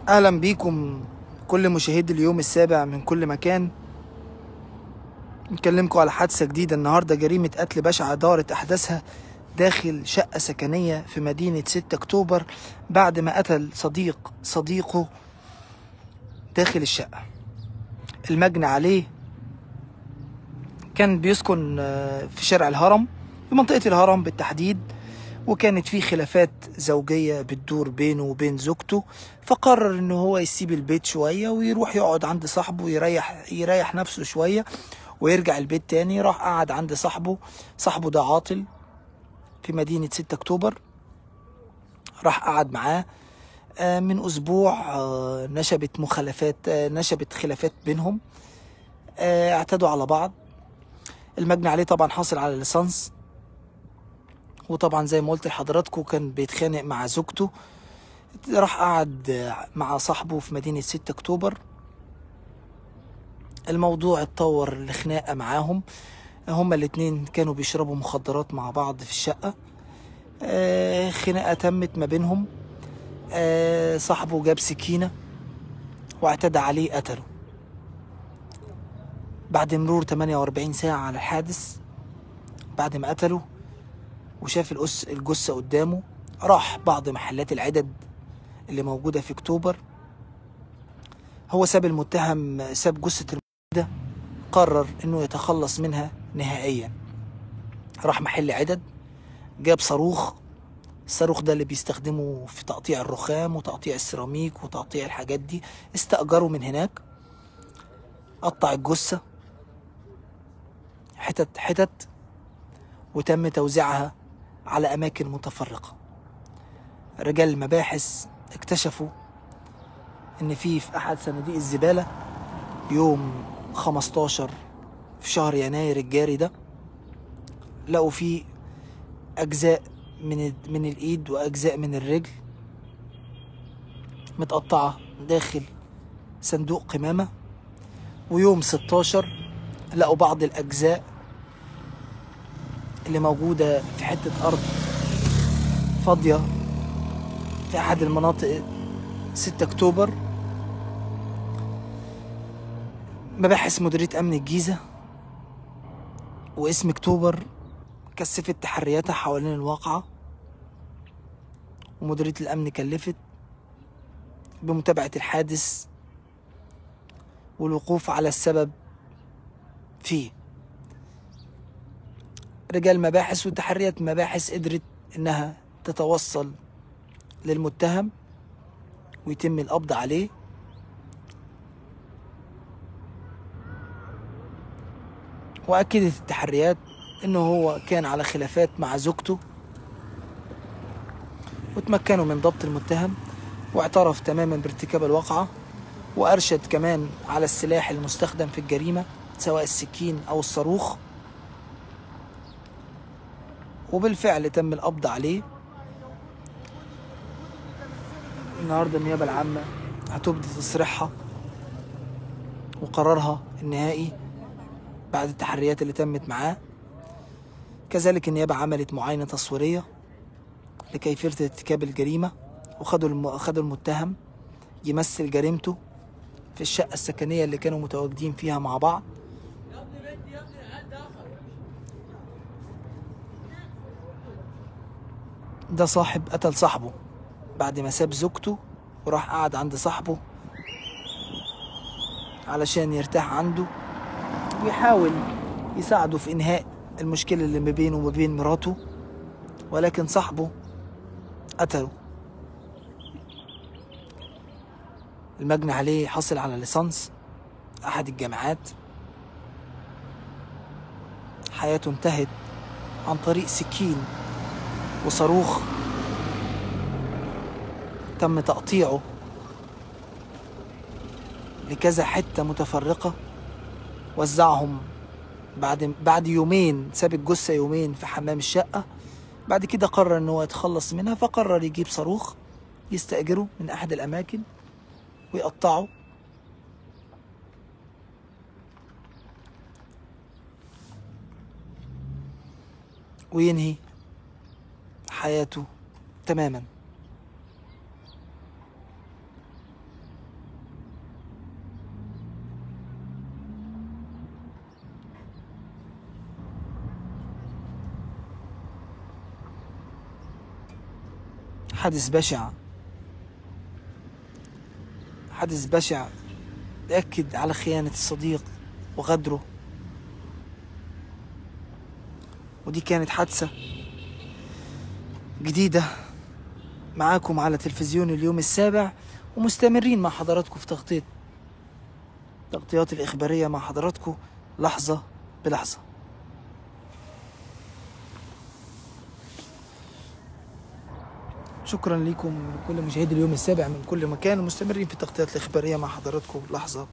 اهلا بيكم كل مشاهدي اليوم السابع من كل مكان. نكلمكم على حادثة جديدة النهاردة، جريمة قتل بشعة دارت احداثها داخل شقة سكنية في مدينة 6 اكتوبر بعد ما قتل صديقه داخل الشقة. المجني عليه كان بيسكن في شارع الهرم، في منطقة الهرم بالتحديد، وكانت في خلافات زوجية بتدور بينه وبين زوجته، فقرر انه هو يسيب البيت شوية ويروح يقعد عند صاحبه يريح نفسه شوية ويرجع البيت تاني. راح قعد عند صاحبه ده عاطل في مدينة 6 اكتوبر. راح قعد معاه من اسبوع. نشبت خلافات بينهم، اعتدوا على بعض. المجني عليه طبعا حاصل على الليسانس، وطبعا زي ما قلت لحضراتكم كان بيتخانق مع زوجته. راح قعد مع صاحبه في مدينة 6 اكتوبر. الموضوع اتطور لخناقة معاهم، هما الاتنين كانوا بيشربوا مخدرات مع بعض في الشقة. خناقة تمت ما بينهم. صاحبه جاب سكينة واعتدى عليه، قتله. بعد مرور 48 ساعة على الحادث، بعد ما قتله وشاف الجثة قدامه، راح بعض محلات العدد اللي موجودة في اكتوبر. هو ساب جثة المتهم، قرر انه يتخلص منها نهائيا. راح محل عدد، جاب الصاروخ ده اللي بيستخدمه في تقطيع الرخام وتقطيع السيراميك وتقطيع الحاجات دي، استأجره من هناك. قطع الجثة حتت وتم توزيعها على أماكن متفرقة. رجال المباحث اكتشفوا إن في أحد صناديق الزبالة يوم 15 في شهر يناير الجاري ده، لقوا فيه أجزاء من الإيد وأجزاء من الرجل متقطعة داخل صندوق قمامة. ويوم 16 لقوا بعض الأجزاء اللي موجودة في حتة أرض فاضية في أحد المناطق 6 أكتوبر. مباحث مديرية أمن الجيزة واسم أكتوبر كثفت تحرياتها حوالين الواقعة، ومديرية الأمن كلفت بمتابعة الحادث والوقوف على السبب فيه. رجال مباحث وتحريات مباحث قدرت إنها تتوصل للمتهم ويتم القبض عليه. وأكدت التحريات إنه هو كان على خلافات مع زوجته، وتمكنوا من ضبط المتهم واعترف تماما بارتكاب الواقعة، وأرشد كمان على السلاح المستخدم في الجريمة سواء السكين أو الصاروخ. وبالفعل تم القبض عليه. النهاردة النيابة العامة هتبدي تصريحها وقرارها النهائي بعد التحريات اللي تمت معاه. كذلك النيابة عملت معاينة تصويرية لكيفية ارتكاب الجريمة، وخدوا المتهم يمثل جريمته في الشقة السكنية اللي كانوا متواجدين فيها مع بعض. ده قتل صاحبه بعد ما ساب زوجته وراح قعد عند صاحبه علشان يرتاح عنده ويحاول يساعده في إنهاء المشكلة اللي ما بينه وما بين مراته، ولكن صاحبه قتله. المجني عليه حصل على ليسانس أحد الجامعات. حياته انتهت عن طريق سكين وصاروخ تم تقطيعه لكذا حتة متفرقة، وزعهم بعد يومين. ساب الجثة يومين في حمام الشقة، بعد كده قرر ان هو يتخلص منها، فقرر يجيب صاروخ يستأجره من احد الاماكن ويقطعه وينهي حياته تماما. حادث بشع، حادث بشع يأكد على خيانة الصديق وغدره. ودي كانت حادثة جديدة معاكم على تلفزيون اليوم السابع، ومستمرين مع حضراتكم في تغطيات الإخبارية مع حضراتكم لحظة بلحظة. شكرا لكم لكل مشاهدي اليوم السابع من كل مكان، ومستمرين في التغطيات الإخبارية مع حضراتكم لحظة